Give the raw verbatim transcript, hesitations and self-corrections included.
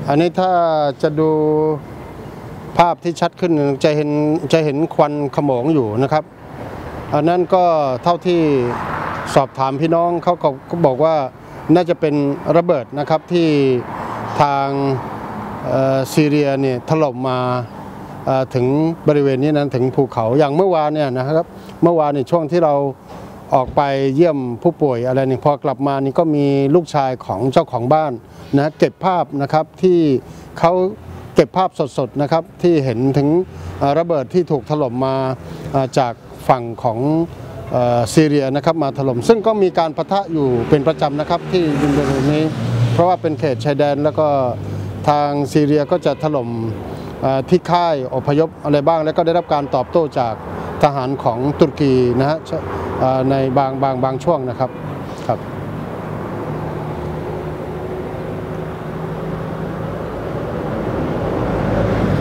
อันนี้ถ้าจะดูภาพที่ชัดขึ้นจะเห็นจะเห็นควันขโมงอยู่นะครับอันนั้นก็เท่าที่สอบถามพี่น้องเขาก็บอกว่าน่าจะเป็นระเบิดนะครับที่ทางซีเรียเนี่ยถล่มมาถึงบริเวณนี้นั้นถึงภูเขาอย่างเมื่อวานเนี่ยนะครับเมื่อวานในช่วงที่เราออกไปเยี่ยมผู้ป่วยอะไรนี่พอกลับมานี่ก็มีลูกชายของเจ้าของบ้านนะเก็บภาพนะครับที่เขาเก็บภาพสดๆนะครับที่เห็นถึงระเบิดที่ถูกถล่มมาจากฝั่งของซีเรียนะครับมาถล่มซึ่งก็มีการปะทะอยู่เป็นประจำนะครับที่ดินแดนนี้เพราะว่าเป็นเขตชายแดนแล้วก็ทางซีเรียก็จะถล่มที่ค่ายอพยพอะไรบ้างแล้วก็ได้รับการตอบโต้จากทหารของตุรกีนะฮะในบางบางบางช่วงนะครับ